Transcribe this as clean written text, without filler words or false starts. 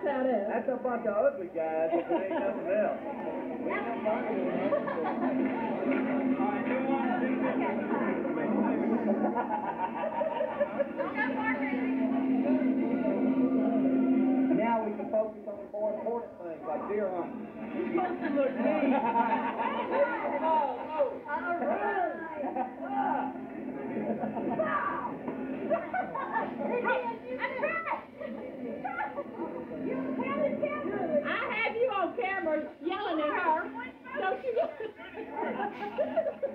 That's how it is. That's a bunch of ugly guys if it ain't nothing else. Now we can focus on the more important things like deer hunting. You're supposed to look mean. I have you on camera yelling at her. Don't you?